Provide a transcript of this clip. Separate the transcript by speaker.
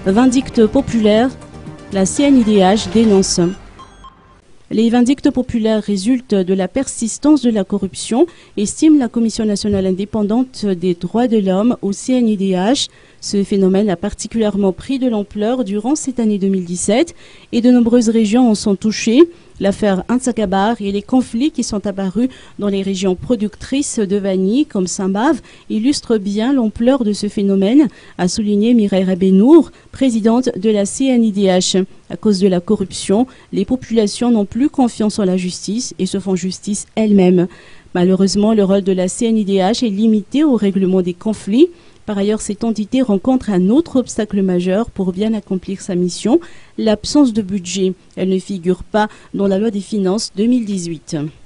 Speaker 1: Vindicte populaire, la CNIDH dénonce. Les vindictes populaires résultent de la persistance de la corruption, estime la Commission nationale indépendante des droits de l'homme au CNIDH. Ce phénomène a particulièrement pris de l'ampleur durant cette année 2017 et de nombreuses régions en sont touchées. L'affaire Antsakabar et les conflits qui sont apparus dans les régions productrices de vanille comme Saint-Bave illustrent bien l'ampleur de ce phénomène, a souligné Mireille Rabenour, présidente de la CNIDH. À cause de la corruption, les populations n'ont plus confiance en la justice et se font justice elles-mêmes. Malheureusement, le rôle de la CNIDH est limité au règlement des conflits. Par ailleurs, cette entité rencontre un autre obstacle majeur pour bien accomplir sa mission, l'absence de budget. Elle ne figure pas dans la loi des finances 2018.